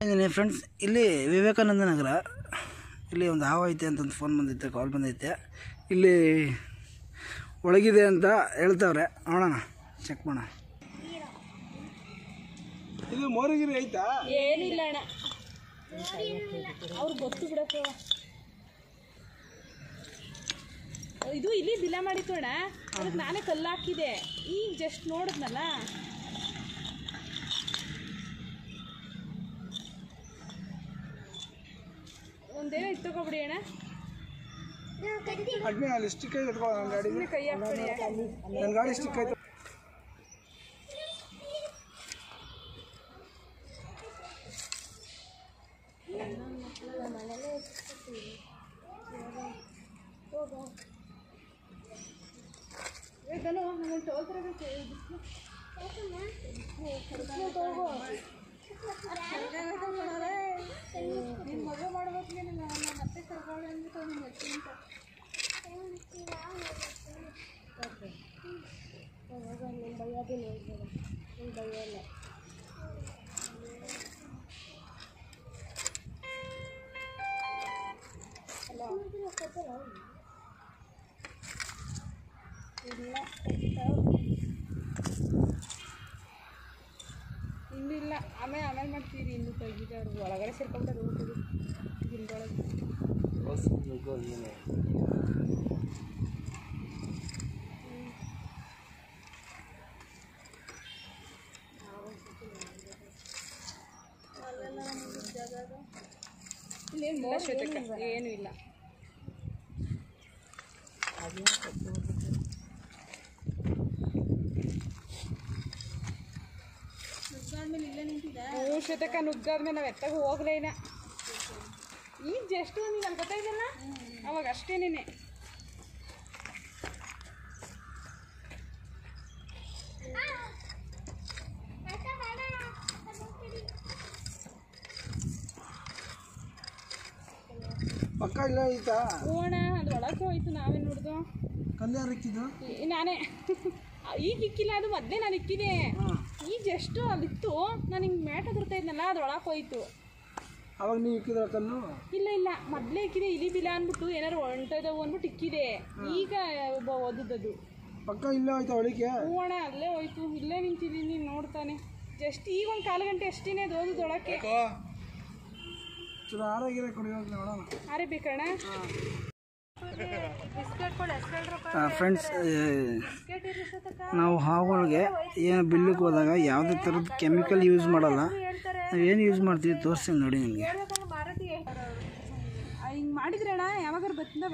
ಇದ್ದೀನಿ ಫ್ರೆಂಡ್ಸ್, ಇಲ್ಲಿ ವಿವೇಕಾನಂದ ನಗರ. ಇಲ್ಲಿ ಒಂದು ಹಾವು ಐತೆ ಅಂತಂದು ಫೋನ್ ಬಂದೈತೆ, ಕಾಲ್ ಬಂದೈತೆ. ಇಲ್ಲಿ ಒಳಗಿದೆ ಅಂತ ಹೇಳ್ತಾವ್ರೆ, ನೋಡೋಣ, ಚೆಕ್ ಮಾಡೋಣ. ಇದು ಮೋರಿಗಿರಿ ಐತಾ? ಏನಿಲ್ಲ ಅಣ್ಣ, ಅವ್ರು ಗೊತ್ತು ಬಿಡಪ್ಪ. ಇದು ಇಲ್ಲಿ ಬಿಲ ಮಾಡಿತ್ತು ಅಣ್ಣ, ಅದಕ್ಕೆ ನಾನೇ ಕಲ್ಲು ಹಾಕಿದೆ. ಈಗ ಜಸ್ಟ್ ನೋಡಿದ್ನಲ್ಲ, ಒಂದೇನೋ ಇತ್ತು ತಗೋಬಿಡಿ ಅಣ್ಣ. ಅಲ್ಲಿ ಸ್ಟಿಕ್ ಐತೆ, ನನ್ನ ಗಾಡಿ ಕೈ ಹಾಕ್ಬಿಡಿ, ನನ್ನ ಗಾಡಿ ಸ್ಟಿಕ್ ಐತೆ. ನಿನ್ನ ಮದುವೆ ಮಾಡ್ಬೇಕು, ನೀನು ಮತ್ತೆ ಕರ್ಕೊಳ್ಳಿ ಅಂದ್ಬಿಟ್ಟು ನೀನು ಅಂತ ಇನ್ನಿಲ್ಲ. ಆಮೇಲೆ ಮಾಡ್ತೀರಿ, ಇನ್ನು ತೆಗಿದ ಅವ್ರಿಗೆ ಒಳಗಡೆ ಸೇರ್ಕೊಂಡ್ರೆ ಹೋಗ್ತೀವಿ ಗಿಲ್ದೊಳಗೆ. ಇಲ್ಲೇನು ಏನೂ ಇಲ್ಲ. ಶತಕ ನುಗ್ಗಾದ್ಮೇಲೆ ನಾವು ಎತ್ತಾಗ ಹೋಗ್ಲೇ ಇಲ್ಲ. ಈಗ ಜಸ್ಟ್ ನೀನು ಅಲ್ಲಿ ಗೊತ್ತಾಯ್ತಲ್ಲ, ಅವಾಗ ಅಷ್ಟೇನೇನೆ. ಪಕ್ಕ ಇಲ್ಲ ಐತಾ? ಹೋಗೋಣ, ಅದು ಒಳಗೆ ಹೋಯ್ತು, ನಾವೇ ನೋಡ್ದು. ಕಲ್ಯಾರು ಇಕ್ಕಿದ್ದು ನಾನೇ ಈಗ ಇಕ್ಕಿಲ್ಲ, ಅದು ಮೊದಲೇ ನಾನು ಇಕ್ಕಿದೆ. ಈಗ ಜಸ್ಟ್ ಅಲ್ಲಿತ್ತು, ನಾನು ಹಿಂಗೆ ಮ್ಯಾಟ್ ಹತ್ತಿರ್ತಾ ಇದ್ನಲ್ಲ, ಅದು ಒಳಗೆ ಹೋಯ್ತು. ಅವಾಗ ನೀವು ಇಕ್ಕಿದ್ರ ಕಲ್ಲು? ಇಲ್ಲ, ಮೊದಲೇ ಇಕ್ಕಿದೆ. ಇಲಿ ಬಿಲ ಅಂದ್ಬಿಟ್ಟು ಏನಾರು ಹೊಂಟೋದವು ಅಂದ್ಬಿಟ್ಟು ಇಕ್ಕಿದೆ. ಈಗ ಒಬ್ಬ ಓದದ್ದು ಪಕ್ಕ ಇಲ್ಲೇ ಹೋಯ್ತಾ ಒಳಗೆ? ಹೂವಣ, ಅಲ್ಲೇ ಹೋಯ್ತು. ಇಲ್ಲೇ ನಿಂತಿದ್ದೀನಿ, ನೋಡ್ತಾನೆ. ಜಸ್ಟ್ ಈಗ ಒಂದು 4 ಗಂಟೆ ಅಷ್ಟೇ ಅದು ಓದೋದೊಳಕ್ಕೆ. ಚಲೋ ಆರೋಗ್ಯ ಕುಡಿಯೋದು ನೋಡೋಣ. ಆರೇ ಬೇಕಣ್ಣ. ಫ್ರೆಂಡ್ಸ್, ನಾವು ಹಾವುಗಳಿಗೆ ಏನು ಬಿಲ್ಲಿಗೆ ಹೋದಾಗ ಯಾವುದೇ ಥರದ ಕೆಮಿಕಲ್ ಯೂಸ್ ಮಾಡಲ್ಲ. ನಾವು ಏನು ಯೂಸ್ ಮಾಡ್ತೀವಿ ತೋರಿಸ್ತೀನಿ ನೋಡಿ ನಿಮಗೆ. ಹಿಂಗೆ ಮಾಡಿದ್ರೆ ಅಣ್ಣ ಯಾವಾಗಾರು ಬರ್ತದವ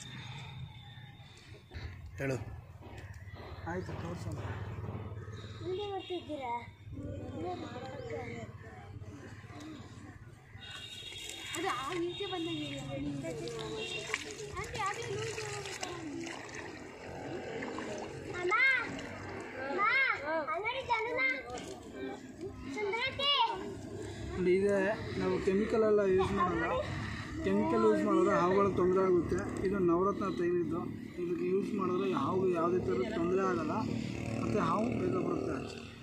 ಹೇಳು. ಆಯ್ತು, ತೋರಿಸೋಣ. ಅದು ಆ ಈಚೆ ಬಂದಂಗೆ ಇದೆ. ನಾವು ಕೆಮಿಕಲ್ ಎಲ್ಲ ಯೂಸ್ ಮಾಡಲ್ಲ. ಕೆಮಿಕಲ್ ಯೂಸ್ ಮಾಡಿದ್ರೆ ಹಾವುಗಳಿಗೆ ತೊಂದರೆ ಆಗುತ್ತೆ. ಇದು ನವರತ್ನ ತೈಲಿದ್ದು, ಇದಕ್ಕೆ ಯೂಸ್ ಮಾಡಿದ್ರೆ ಹಾವು ಯಾವುದೇ ಥರದ ತೊಂದರೆ ಆಗಲ್ಲ, ಮತ್ತು ಹಾವು ಬೇಗ ಬರುತ್ತೆ.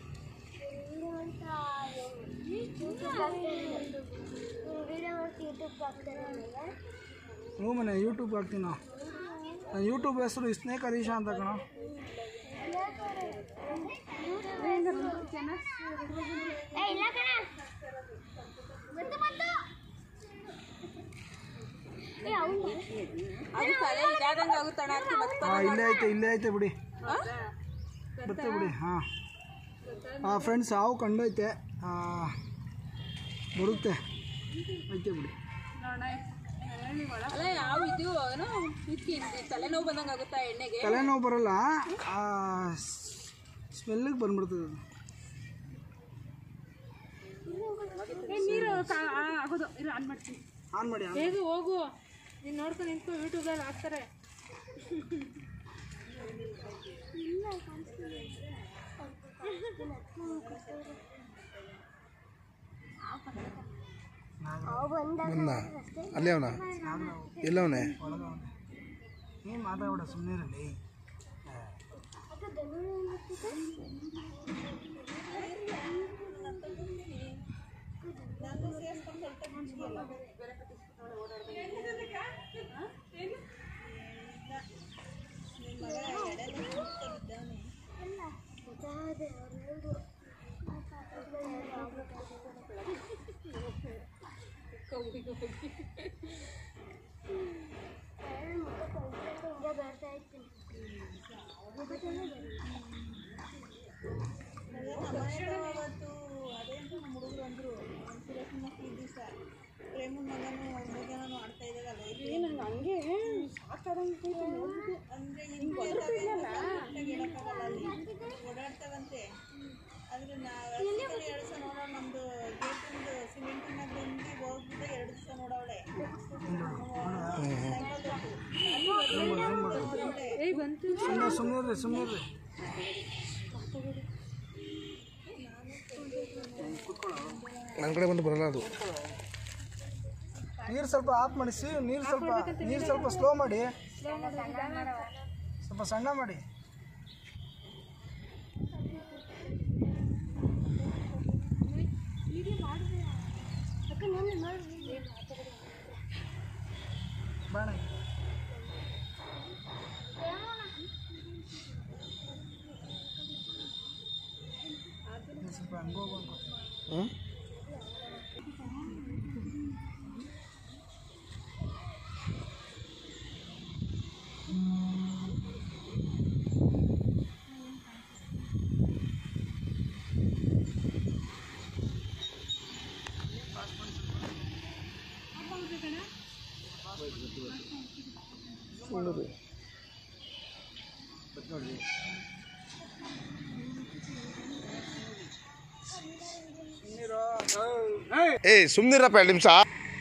ಹ್ಞೂ ಮನೆ ಯೂಟ್ಯೂಬ್ ಹಾಕ್ತೀನಿ. ನಾನು ಯೂಟ್ಯೂಬ್ ಹೆಸರು ಸ್ನೇಕ್ ಹರೀಶ ಅಂತ ಕಣ. ಇಲ್ಲೇ ಐತೆ ಬಿಡಿ, ಬರುತ್ತೆ ಬಿಡಿ. ಹಾಂ ಫ್ರೆಂಡ್ಸ್, ಹಾವು ಕಂಡೈತೆ, ಬರುತ್ತೆ, ಐತೆ ಬಿಡಿ. ಅಲ್ಲ ಯಾವ ಇದು ತಲೆನೋವು ಬಂದಂಗೆ ಆಗುತ್ತಾ ಎಣ್ಣೆಗೆ? ತಲೆನೋವು ಬರಲ್ಲ, ಸ್ಮೆಲ್ಲಿಗೆ ಬಂದ್ಬಿಡ್ತದೆ ಅದು. ನೀರು ಆಗೋದು. ಇರು, ಆನ್ ಮಾಡ್ತೀನಿ. ಆನ್ ಮಾಡಿ. ಬೇಗ ಹೋಗು, ನೀನು ನೋಡ್ಕೊಂಡು ನಿಂತ್ಕೊ, ಯೂಟ್ಯೂಬ್ದಲ್ಲಿ ಹಾಕ್ತಾರೆ. ಅಲ್ಲೇ ಅವನ ಎಲ್ಲವನೇ ಏನು ಮಾತಾಡ ಸುಮ್ಮನೆ ಇರಲಿ. ಹಂಗೆ ಓಡಾಡ್ತಾವಂತೆ ಆದ್ರೆ ನಾವು 2 ದಿವಸ ನೋಡೋಣ ನಮ್ದು ಗೇಟಿಂದು ಸಿಮೆಂಟಿನ ಬಂದು ಹೋಗ್ಬಿಟ್ಟು 2 ದಿವಸ ನೋಡವಳೆ ಸುಮ್ಮನೆ ನನ್ನ ಕಡೆ ಬಂದು ಬರಲ್ಲ ಅದು. ನೀರು ಸ್ವಲ್ಪ ಆಫ್ ಮಾಡಿ, ನೀರು ಸ್ವಲ್ಪ ಸ್ಲೋ ಮಾಡಿ, ಸ್ವಲ್ಪ ಸಣ್ಣ ಮಾಡಿ. ಬಾಣ ಸ್ವಲ್ಪ ಹಂಗೋಗ್ಬೇಕು. ಸುಮ್ಮನಿರಪ್ಪ 2 ನಿಮಿಷ.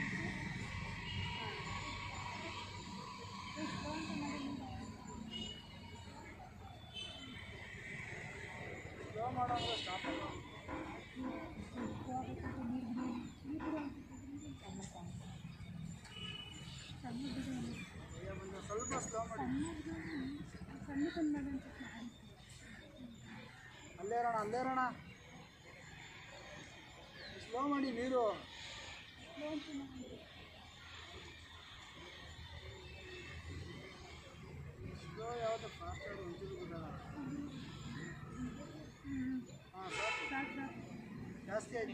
ಅಲ್ಲೇರೋಣ ಸ್ಲೋ ಮಾಡಿ ನೀರು. ಸ್ಲೋ ಯಾವುದು ಫಾಸ್ಟ್ ಆಗಿ ಒಂಚೂರು ಬಿಡಲ್ಲ. ಹಾಂ ಸಾಕು, ಜಾಸ್ತಿ ಆಯ್ತು.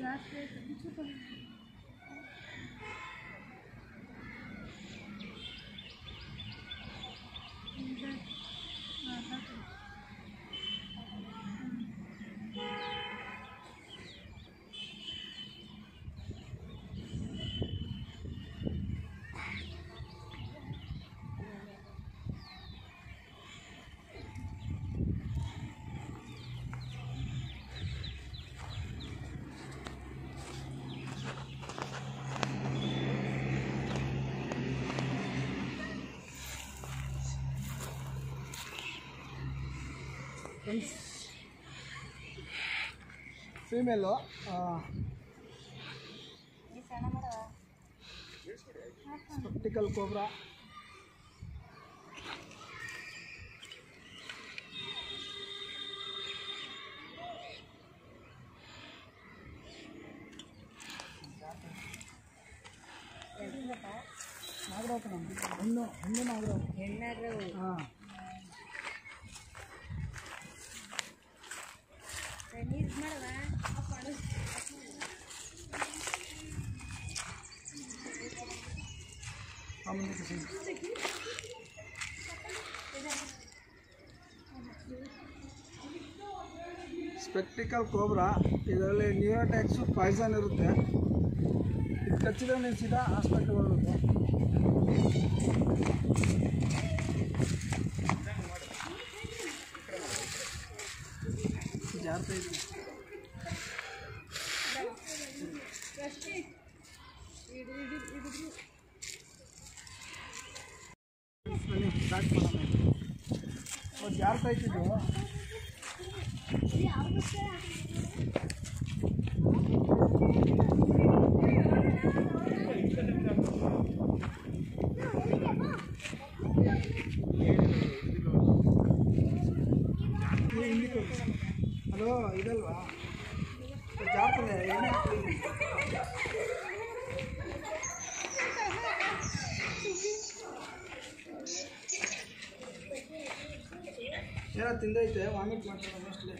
Female spectacle cobra. ನಾಗರಾವ್ ಹೆಣ್ಣು ನಾಗರಾವ್. ಹಾಂ ಸ್ಪೆಕ್ಟಿಕಲ್ ಕೋಬ್ರಾ. ಇದರಲ್ಲಿ ನ್ಯೂರೋಟ್ಯಾಕ್ಸು ಪಾಯ್ಸನ್ ಇರುತ್ತೆ. ಇದು ಕಚ್ಚಿದ್ರೆ ನೀವು ಸೀದಾ ಹಾಸ್ಪಿಟ್ಲ್ಗೆ ಹೋಗುತ್ತೆ. ಜಾಗ್ರತೆ ಇದೆ. ಸ್ಟಾರ್ಟ್ ಮಾಡೋಣ. ಜಾಗ್ರತೆ ಐತಿದ್ದು. ಹಲೋ, ಇದಲ್ವಾ ಜಾತ್ರೆ ಎಣ್ಣೆ ಹಾಕ್ತೀವಿ. ಏನೋ ತಿಂದೈತೆ, ವಾಮಿಟ್ ಮಾಡ್ತಾರೆ ಮೋಸ್ಟ್ಲಿ.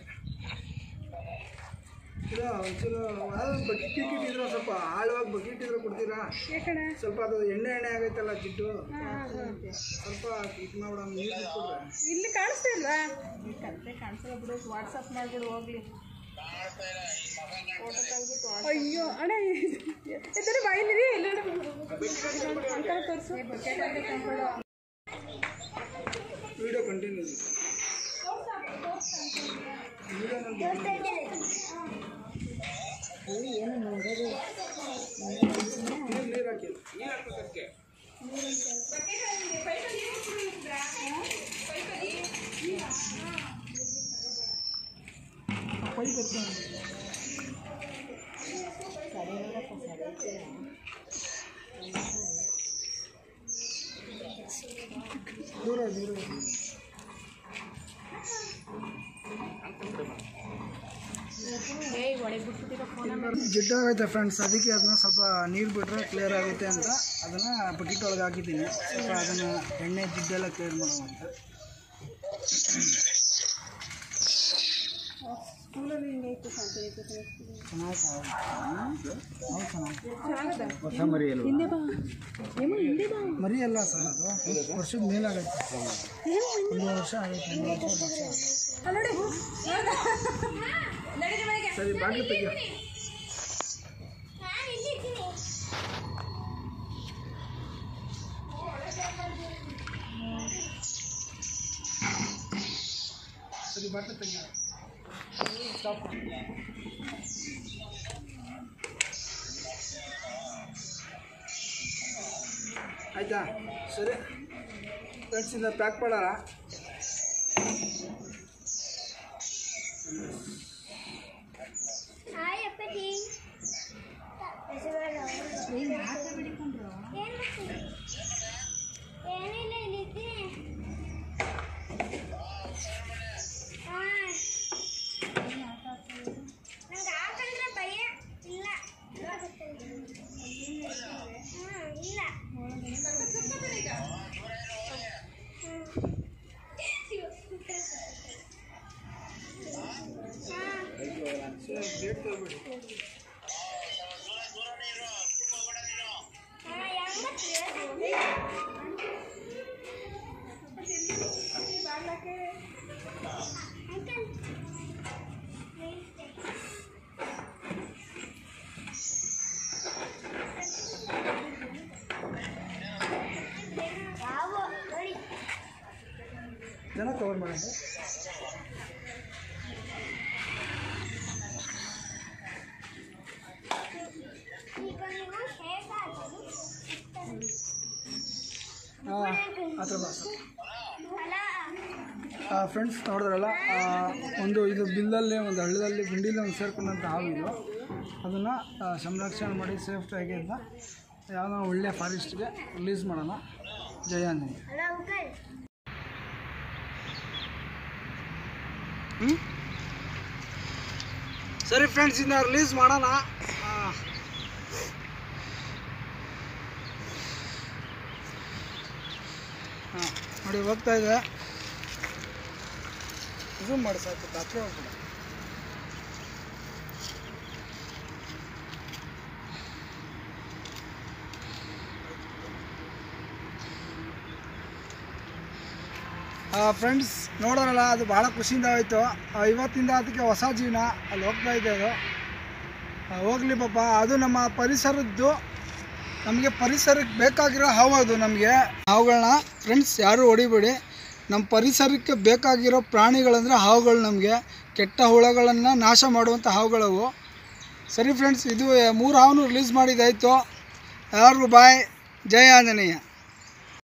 ಇಲ್ಲ ಒಂಚೂರು ಬಕೆಟ್ ಇಟ್ಟಿದ್ರೆ ಸ್ವಲ್ಪ ಆಳವಾಗಿ ಬಕೆಟ್ ಇದ್ರೆ ಕೊಡ್ತೀರಾ? ಸ್ವಲ್ಪ ಅದು ಎಣ್ಣೆ ಆಗೈತಲ್ಲ ಜಿಡ್ಡು, ಸ್ವಲ್ಪ ಇದು ಮಾಡ್ಬಿಡ, ನೀರು ಬಿಟ್ಬಿಡ್ರೆ. ಇಲ್ಲಿ ಕಾಣಿಸ್ತಾ ಇಲ್ವಾ? ಕಾಣಿಸಲ್ಲ ಬಿಡು, ವಾಟ್ಸಪ್ ಮಾಡಿಬಿಡು ಹೋಗ್ಲಿ. ಅಯ್ಯೋ ಅಣ್ಣ ಇದರ ಬಾಯಿಲಿ ಎಲ್ಲ ತೋರಿಸು. ವಿಡಿಯೋ ಕಂಟಿನ್ಯೂ ನೀರು ಹಾಕಿ ದೂರ ದೂರ ಜಿಡ್ಡಾಗೈತೆ ಫ್ರೆಂಡ್ಸ್, ಅದಕ್ಕೆ ಅದನ್ನ ಸ್ವಲ್ಪ ನೀರು ಬಿಟ್ಟರೆ ಕ್ಲಿಯರ್ ಆಗುತ್ತೆ ಅಂತ ಅದನ್ನು ಬಕೆಟ್ ಒಳಗೆ ಹಾಕಿದ್ದೀನಿ. ಸ್ವಲ್ಪ ಅದನ್ನು ಎಣ್ಣೆ ಜಿಡ್ಡೆಲ್ಲ ಕ್ಲಿಯರ್ ಮಾಡೋಣ ಅಂತ. ಮರಿ ಅಲ್ಲ ಸರ್, ಅದು ವರ್ಷದ ಮೇಲಾಗೈತೆ, 1 ವರ್ಷ ಆಗೈತೆ, 2 ವರ್ಷ ಸರಿ ಬಾಗಿಲು ತೆಗಿಯೋ. ಸರಿ ಬಾಗಿಲು ತೆಗಿಯೋ. ಆಯ್ತಾ? ಸರಿ ಫ್ರೆಂಡ್ಸ್, ಇಂದ ಪ್ಯಾಕ್ ಮಾಡೋಣ. ಜನ ಕವರ್ ಮಾಡೋದು. ಫ್ರೆಂಡ್ಸ್ ನೋಡಿದ್ರಲ್ಲ, ಒಂದು ಇದು ಬಿಲ್ಲಲ್ಲಿ ಒಂದು ಹಳ್ಳದಲ್ಲಿ ಗುಂಡಿಲಿ ಒಂದು ಸೇರ್ಕೊಂಡಂಥ ಹಾವು ಇದು. ಅದನ್ನು ಸಂರಕ್ಷಣೆ ಮಾಡಿ ಸೇಫ್ಟಿಯಾಗಿ ಅಂತ ಯಾವುದೋ ಒಳ್ಳೆಯ ಫಾರೆಸ್ಟ್ಗೆ ರಿಲೀಸ್ ಮಾಡೋಣ. ಜಯ ಆಂಜನೇಯ. ಸರಿ ಫ್ರೆಂಡ್ಸ್, ಇನ್ನು ರಿಲೀಸ್ ಮಾಡೋಣ. ನೋಡಿ ಹೋಗ್ತಾ ಇದೆ, ಝೂಮ್ ಮಾಡಿ ಸಾಕು, ಹತ್ರ ಹೋಗ್ಬಿಡ. ಫ್ರೆಂಡ್ಸ್ ನೋಡೋರಲ್ಲ, ಅದು ಭಾಳ ಖುಷಿಯಿಂದ ಆಯಿತು. ಇವತ್ತಿಂದ ಅದಕ್ಕೆ ಹೊಸ ಜೀವನ ಅಲ್ಲಿ ಹೋಗ್ತಾ ಇದೆ. ಅದು ಹೋಗಲಿ ಪಾಪ, ಅದು ನಮ್ಮ ಪರಿಸರದ್ದು, ನಮಗೆ ಪರಿಸರಕ್ಕೆ ಬೇಕಾಗಿರೋ ಹಾವು ಅದು. ನಮಗೆ ಹಾವುಗಳನ್ನ ಫ್ರೆಂಡ್ಸ್ ಯಾರೂ ಹೊಡಿಬೇಡಿ. ನಮ್ಮ ಪರಿಸರಕ್ಕೆ ಬೇಕಾಗಿರೋ ಪ್ರಾಣಿಗಳಂದರೆ ಹಾವುಗಳು. ನಮಗೆ ಕೆಟ್ಟ ಹುಳಗಳನ್ನು ನಾಶ ಮಾಡುವಂಥ ಹಾವುಗಳವು. ಸರಿ ಫ್ರೆಂಡ್ಸ್, ಇದು 3 ಹಾವನ್ನು ರಿಲೀಸ್ ಮಾಡಿದ್ದಾಯಿತು. ಎಲ್ಲರಿಗೂ ಬಾಯ್. ಜಯ ಆಂಜನೇಯ.